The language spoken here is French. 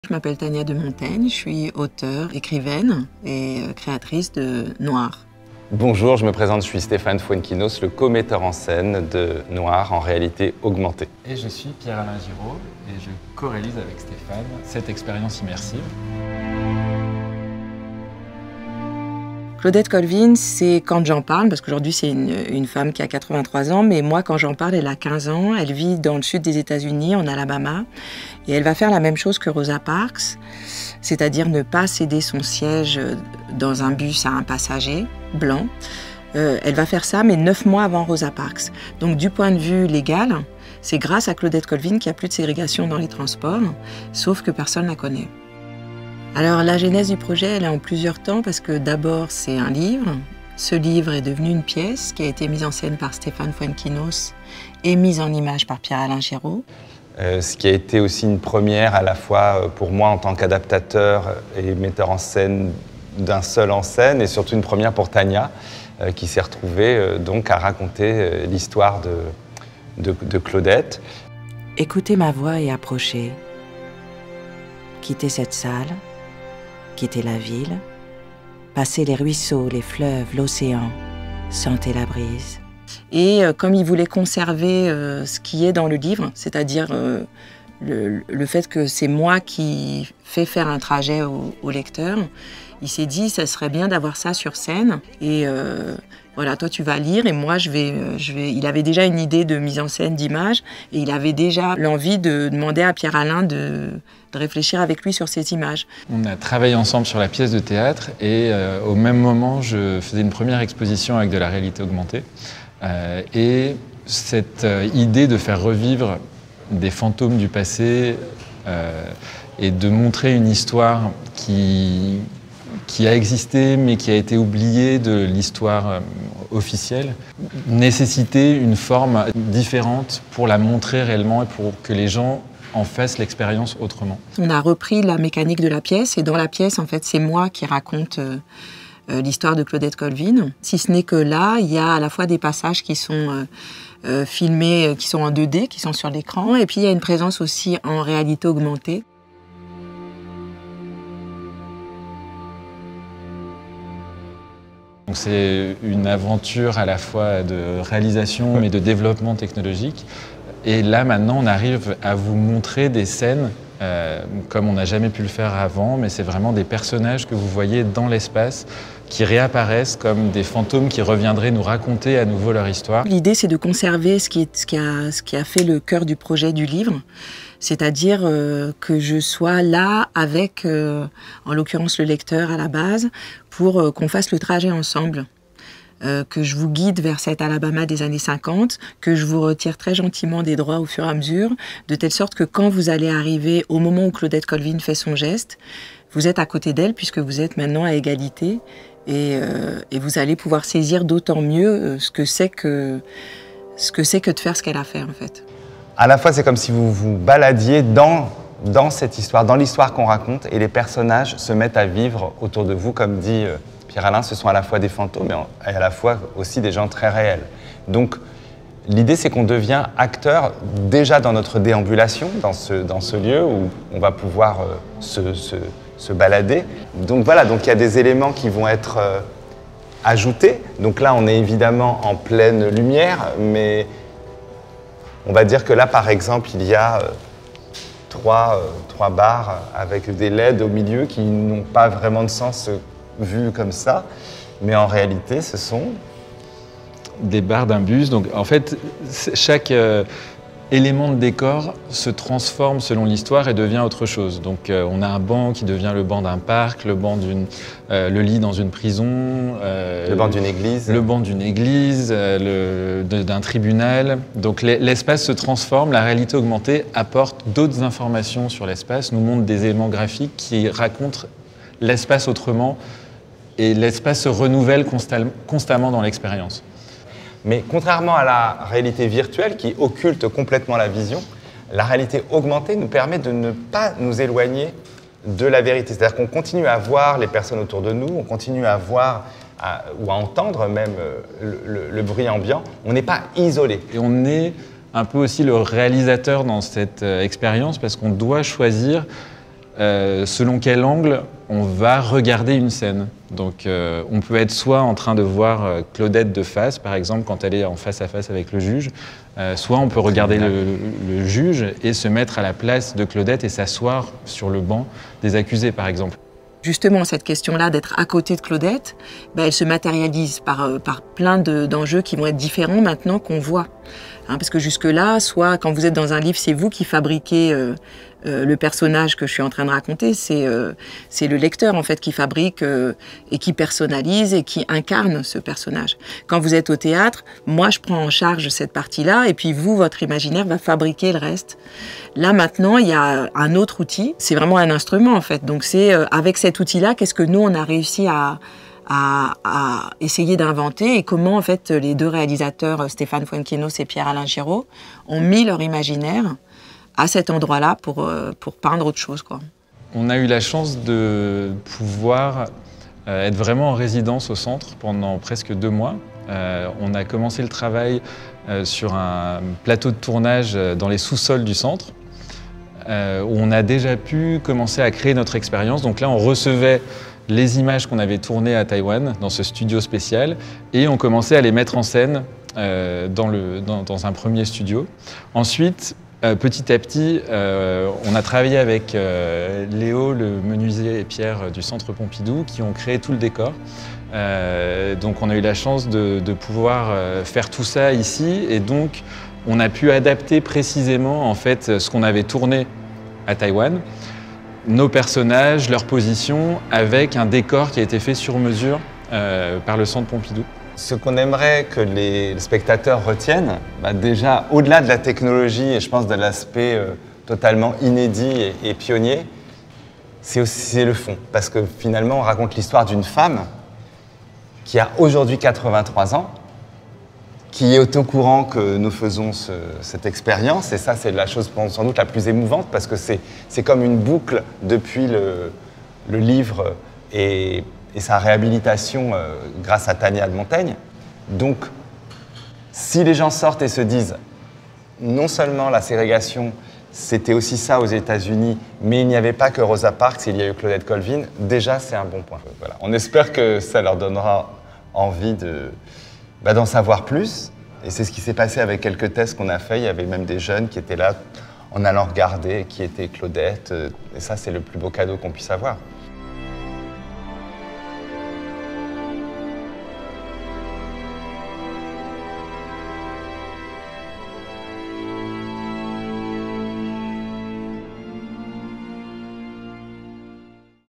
Je m'appelle Tania de Montaigne, je suis auteure, écrivaine et créatrice de Noir. Bonjour, je me présente, je suis Stéphane Fuenquinos, le co-metteur en scène de Noir en réalité augmentée. Et je suis Pierre-Alain Giraud et je co-réalise avec Stéphane cette expérience immersive. Claudette Colvin, c'est quand j'en parle, parce qu'aujourd'hui c'est une femme qui a 83 ans, mais moi quand j'en parle, elle a 15 ans, elle vit dans le sud des États-Unis, en Alabama, et elle va faire la même chose que Rosa Parks, c'est-à-dire ne pas céder son siège dans un bus à un passager blanc. Elle va faire ça, mais 9 mois avant Rosa Parks. Donc du point de vue légal, c'est grâce à Claudette Colvin qu'il n'y a plus de ségrégation dans les transports, sauf que personne ne la connaît. Alors la genèse du projet, elle est en plusieurs temps parce que d'abord c'est un livre. Ce livre est devenu une pièce qui a été mise en scène par Stéphane Fuenquinos et mise en image par Pierre-Alain Giraud. Ce qui a été aussi une première à la fois pour moi en tant qu'adaptateur et metteur en scène d'un seul en scène et surtout une première pour Tania qui s'est retrouvée donc à raconter l'histoire de Claudette. Écoutez ma voix et approchez. Quittez cette salle. Quittez la ville, passez les ruisseaux, les fleuves, l'océan, sentez la brise. Et comme il voulait conserver ce qui est dans le livre, c'est-à-dire le fait que c'est moi qui fais faire un trajet au lecteur, il s'est dit ça serait bien d'avoir ça sur scène. Et voilà, toi tu vas lire et moi je vais. Il avait déjà une idée de mise en scène, d'image, et il avait déjà l'envie de demander à Pierre-Alain de réfléchir avec lui sur ces images. On a travaillé ensemble sur la pièce de théâtre et au même moment, je faisais une première exposition avec de la réalité augmentée. Et cette idée de faire revivre des fantômes du passé et de montrer une histoire qui a existé mais qui a été oubliée de l'histoire officielle, nécessitait une forme différente pour la montrer réellement et pour que les gens en fassent l'expérience autrement. On a repris la mécanique de la pièce et dans la pièce, en fait, c'est moi qui raconte l'histoire de Claudette Colvin. Si ce n'est que là, il y a à la fois des passages qui sont filmés, qui sont en 2D, qui sont sur l'écran, et puis il y a une présence aussi en réalité augmentée. C'est une aventure à la fois de réalisation et de développement technologique. Et là, maintenant, on arrive à vous montrer des scènes comme on n'a jamais pu le faire avant, mais c'est vraiment des personnages que vous voyez dans l'espace qui réapparaissent comme des fantômes qui reviendraient nous raconter à nouveau leur histoire. L'idée, c'est de conserver ce qui a fait le cœur du projet du livre, c'est-à-dire que je sois là avec, en l'occurrence, le lecteur à la base, pour qu'on fasse le trajet ensemble. Que je vous guide vers cet Alabama des années 50, que je vous retire très gentiment des droits au fur et à mesure, de telle sorte que quand vous allez arriver au moment où Claudette Colvin fait son geste, vous êtes à côté d'elle puisque vous êtes maintenant à égalité et vous allez pouvoir saisir d'autant mieux ce que c'est que de faire ce qu'elle a fait en fait. À la fois, c'est comme si vous vous baladiez dans cette histoire, dans l'histoire qu'on raconte et les personnages se mettent à vivre autour de vous, comme dit Pierre-Alain, ce sont à la fois des fantômes et à la fois aussi des gens très réels. Donc l'idée c'est qu'on devient acteur déjà dans notre déambulation, dans ce lieu où on va pouvoir se balader. Donc voilà, donc il y a des éléments qui vont être ajoutés. Donc là on est évidemment en pleine lumière, mais on va dire que là par exemple il y a trois barres avec des LED au milieu qui n'ont pas vraiment de sens vu comme ça, mais en réalité, ce sont des barres d'un bus. Donc, en fait, chaque élément de décor se transforme selon l'histoire et devient autre chose. Donc, on a un banc qui devient le banc d'un parc, le lit dans une prison, le banc d'une église, d'un tribunal. Donc, l'espace se transforme. La réalité augmentée apporte d'autres informations sur l'espace, nous montre des éléments graphiques qui racontent l'espace autrement. Et l'espace se renouvelle constamment dans l'expérience. Mais contrairement à la réalité virtuelle qui occulte complètement la vision, la réalité augmentée nous permet de ne pas nous éloigner de la vérité. C'est-à-dire qu'on continue à voir les personnes autour de nous, on continue à voir ou à entendre même le bruit ambiant. On n'est pas isolé. Et on est un peu aussi le réalisateur dans cette expérience parce qu'on doit choisir selon quel angle on va regarder une scène. Donc on peut être soit en train de voir Claudette de face, par exemple, quand elle est en face à face avec le juge, soit on peut regarder le juge et se mettre à la place de Claudette et s'asseoir sur le banc des accusés, par exemple. Justement, cette question-là d'être à côté de Claudette, elle se matérialise par plein d'enjeux qui vont être différents maintenant qu'on voit. Parce que jusque-là, soit quand vous êtes dans un livre, c'est vous qui fabriquez le personnage que je suis en train de raconter, c'est le lecteur en fait qui fabrique et qui personnalise et qui incarne ce personnage. Quand vous êtes au théâtre, moi je prends en charge cette partie-là et puis vous, votre imaginaire va fabriquer le reste. Là maintenant, il y a un autre outil, c'est vraiment un instrument en fait. Donc c'est avec cet outil-là, qu'est-ce que nous on a réussi à essayer d'inventer et comment en fait les deux réalisateurs Stéphane Fuenquinos et Pierre-Alain Giraud ont mis leur imaginaire à cet endroit-là pour peindre autre chose, quoi. On a eu la chance de pouvoir être vraiment en résidence au centre pendant presque 2 mois. On a commencé le travail sur un plateau de tournage dans les sous-sols du centre où on a déjà pu commencer à créer notre expérience. Donc là, on recevait les images qu'on avait tournées à Taïwan, dans ce studio spécial, et on commençait à les mettre en scène dans un premier studio. Ensuite, petit à petit, on a travaillé avec Léo, le menuisier, et Pierre du Centre Pompidou, qui ont créé tout le décor. Donc on a eu la chance de pouvoir faire tout ça ici, et donc on a pu adapter précisément en fait, ce qu'on avait tourné à Taïwan, nos personnages, leur position, avec un décor qui a été fait sur mesure par le Centre Pompidou. Ce qu'on aimerait que les spectateurs retiennent, déjà, au-delà de la technologie et je pense de l'aspect totalement inédit et pionnier, c'est le fond. Parce que finalement, on raconte l'histoire d'une femme qui a aujourd'hui 83 ans, qui est au courant que nous faisons cette expérience. Et ça, c'est la chose sans doute la plus émouvante parce que c'est comme une boucle depuis le livre et sa réhabilitation grâce à Tania de Montaigne. Donc, si les gens sortent et se disent non seulement la ségrégation, c'était aussi ça aux États-Unis, mais il n'y avait pas que Rosa Parks, il y a eu Claudette Colvin, déjà c'est un bon point. Voilà. On espère que ça leur donnera envie d'en savoir plus. Et c'est ce qui s'est passé avec quelques tests qu'on a faits. Il y avait même des jeunes qui étaient là en allant regarder qui était Claudette. Et ça, c'est le plus beau cadeau qu'on puisse avoir.